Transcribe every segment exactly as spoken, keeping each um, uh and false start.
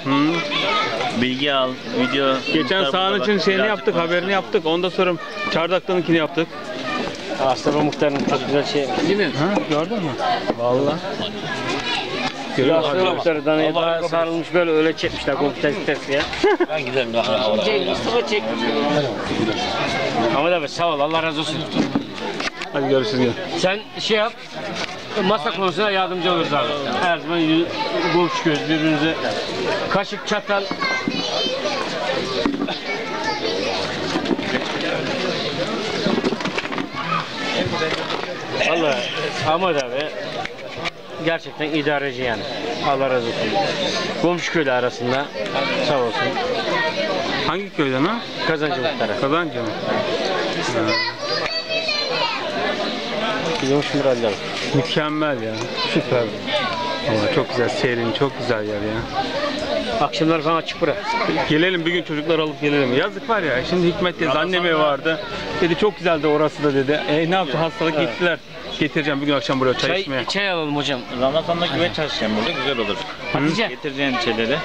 Hmm. Bilgi al, video. Geçen sahanın için şeyini yaptık, haberini yaptık. Ondan sonra Çardak'ta'nınkini yaptık. Aslında muhtarın çok güzel şey. Değil mi? Ha, gördün mü? Vallahi. Aslında muhtarı danaya daha sarılmış böyle öyle çekmişler komputer sitesi ya. Ben gidelim daha. Çek, Mustafa çek. Ama da sağ ol, Allah razı olsun. Hadi görüşürüz. Sen şey yap, masa konusuna yardımcı oluruz abi. Her zaman komşu göz birbirinize kaşık, çatal. Vallahi Ahmet abi gerçekten idareci yani. Allah razı olsun. Komşu köylü arasında sağ olsun. Hangi köyden ha? Kazancı muhtarı. Kazancı mı? Yumuş Murallar. Mükemmel ya. Süper. Ama çok güzel, serin, çok güzel yer ya. Akşamlar falan açık bırak. Gelelim bir gün çocuklar alıp gelelim. Yazık var ya. Şimdi Hikmet teyze annem evi vardı. Dedi çok güzeldi orası da dedi. E ne yaptı hastalık evet. Gittiler. Getireceğim bir gün akşam buraya çay, çay içmeye. Çay alalım hocam. Ramazan'da güveç çalışacağım burada güzel olur. Hatice. Getireceğin şeyleri.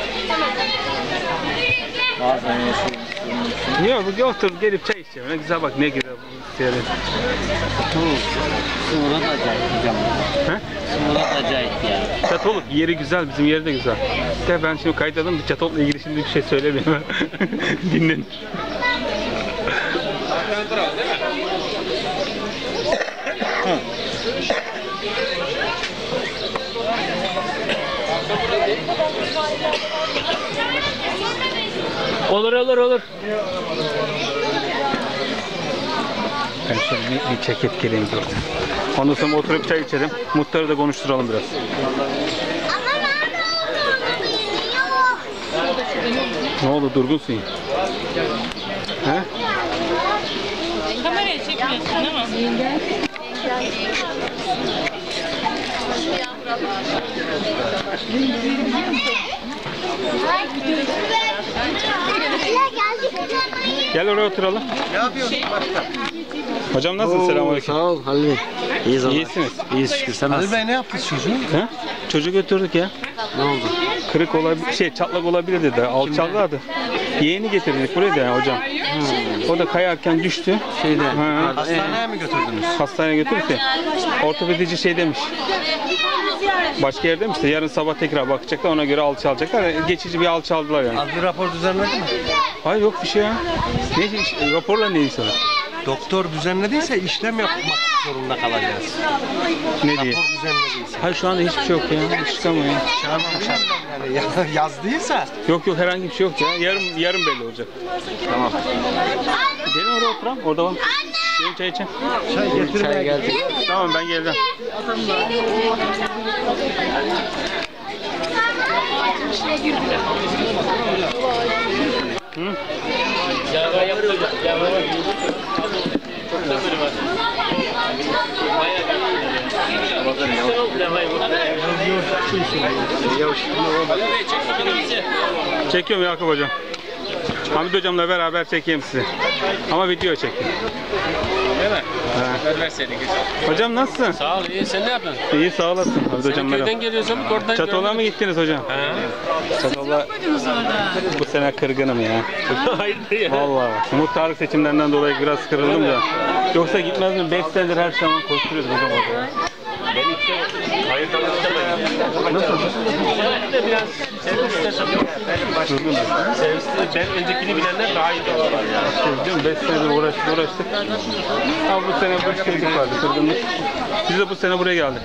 Yok bu otur gelip çay içeceğim. Ne güzel bak ne güzel bu yeri. Sumurat acayip hocam. He? Sumurat acayip ya. Çatoluk yeri güzel, bizim yeri de güzel. De ben şimdi kayıt aldım, Çatoluk'la ilgili şimdi bir şey söylemiyorum. Dinlenir. Olur olur olur. Ben şöyle bir, bir çekip geleyim dur. Ondan sonra oturup çay içelim. Muhtarı da konuşturalım biraz. Ne oldu durgunsun ya? He? Kamerayı çekmiyorsun değil mi? Gel oraya oturalım. Ne yapıyorsun? Hocam nasılsın? Selamünaleyküm. Sağ ol Halil Bey. İyiyiz Allah. İyisiniz. İyiyiz şükür. Sen Halil nasılsın? Bey ne yaptı çocuğu? He? Çocuğu götürdük ya. Ne oldu? Kırık olabilir, şey çatlak olabilir dedi. Alçallardı. Yeğeni getirdik buraya da yani hocam. Hmm. O da kayarken düştü. Şeyde. Ha. Hastaneye mi götürdünüz? Hastaneye götürdük de ortopedici şey demiş. Başka yer demiş de yarın sabah tekrar bakacaklar ona göre alçalacaklar. Geçici bir alçaldılar yani. Az bir rapor düzenledi mi? Hayır yok bir şey ya. Ne iş, raporla ne iş var? Doktor düzenlediyse işlem yapmak zorunda kalacağız. Ne diye? Rapor düzenlediyse. Hayır şu anda hiçbir şey yok ya. Hiç çıkamıyor. Şahane yani yazdıysa. Yok yok herhangi bir şey yok ya. Yarın yarın belli olacak. Tamam. Gelin oraya oturalım. Orada var. Gelin çay için. Çay getirmeye Çay geldi. Tamam ben geldim. Hı? Yava yaptı. Yava yaptı. Çok da böyle var. Çekiyorum Yakup hocam. Hamit hocamla beraber çekeyim sizi. Ama video çekeyim. Değil mi? Ha. Verseydik. Hocam nasılsın? Sağ ol, iyi. Sen ne yapıyorsun? İyi sağ olasın. Hamit Sen hocam merhaba. köyden geliyorsun, oradan Çatol'a mı gittiniz hocam? He. Çatol'a bu sene kırgınım ya. Hayır ya. Vallahi bak. Muhtarlık seçimlerinden dolayı biraz kırıldım da. Yoksa gitmez mi? beş senedir her zaman koşturuyoruz hocam orada. Ben işte hayır da istemedim. Nasıl? Ben de biraz serviste satıyorum. Serviste ben öncekini bilenler daha iyi diyorlar ya. beş senedir uğraştık uğraştık. Ama bu sene bir kırgınlık vardı, kırgınlık. Biz de bu sene buraya geldik.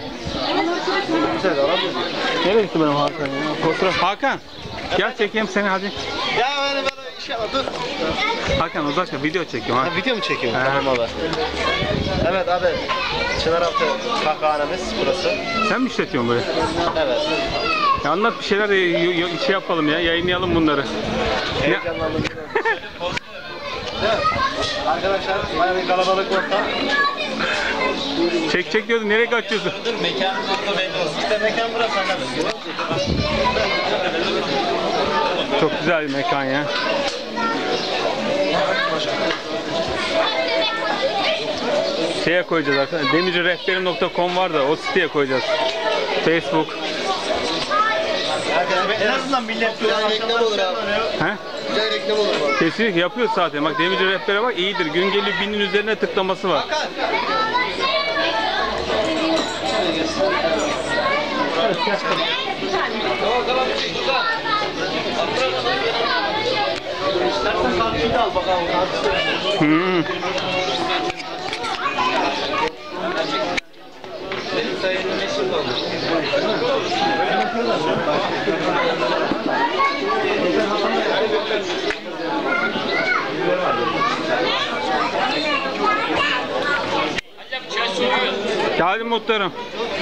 Nereye gitti benim Hakan ya? Fotoğraf. Hakan! Gel çekeyim seni hadi. Ya beni böyle şey yapma dur. Hakan uzakta video çekiyorum ha. Ha, video mu çekiyorsun? He. Tamam abi. Evet abi. Çınaraltı kahvehanemiz burası. Sen mi işletiyorsun böyle? Evet. Ya anlat bir şeyler şey yapalım ya, yayınlayalım bunları. Heyecanlandım. Evet. Arkadaşlar bayağı bir kalabalık ortam. Çek çek diyordun, nereye kaçıyorsun? Dur mekanın orada belli olsun. İşte mekan burası anladın. Çok güzel bir mekan ya. Şeye koyacağız arkadaşlar. demirci rehberim nokta com var da o siteye koyacağız. Facebook. Herkese En azından millet güzel reklam olur abi. He? Güzel reklam olur bu. Kesinlikle yapıyor zaten. Bak Demirci rehbere bak iyidir. Gün geliyor binin üzerine tıklaması var. İstersen karşıyı da al bakalım. Hmm. Benim sayemde meşhur oldu. Geldim muhtarım.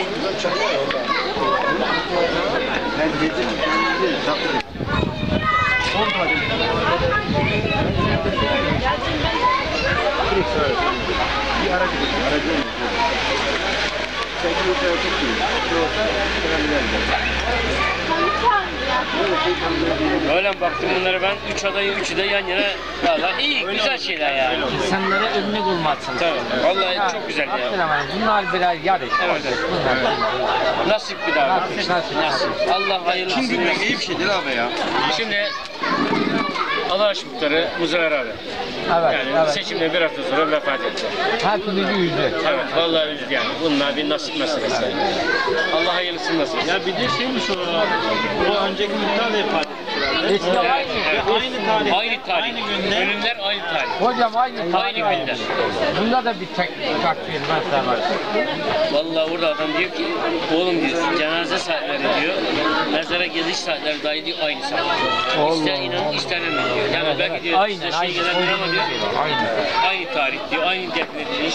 Öyle mi baktım bunlara ben üç adayı üçü de yan yana. Vallahi iyi güzel şeyler yani. İnsanlara örnek olmalısın. Tabii. Vallahi çok güzel ya. Abdurrahman, bunlar birer yarış. Evet, evet. Bunlar Nasip bir daha. nasıl nasıl nasıl. Allah hayırlısı. Kim bilmek iyi bir şey değil abi ya. Şimdi Allah aşkına Muzaffer abi. Evet, Yani evet. seçimde bir hafta sonra vefat etti. Hepimizi üzdü. Evet vallahi üzdü yani. Bunlar bir nasip meselesi. Allah hayırlısını nasip etsin. Ya bir de şeymiş o. O önceki muhtar da ifade etmişlerdi. Eski aynı. Evet. Aynı tarih. Aynı tarih. Aynı günde. Ölümler aynı tarih. Hocam aynı. Aynı günde. Bunda da bir tek takdir mesela var. Vallahi orada adam diyor ki oğlum diyor cenaze saatleri diyor mezara geliş saatleri dahi diyor aynı saat. İster inanın ister inanın diyor. Yani belki diyor Aynen, size şey aynen. gelebilir ama diyor Aynen. aynı tarih diyor aynı defnediliş.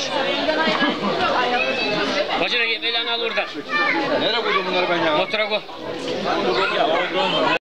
Bacına git belanı al oradan. Nereye koydun bunları ben ya? Motora koy.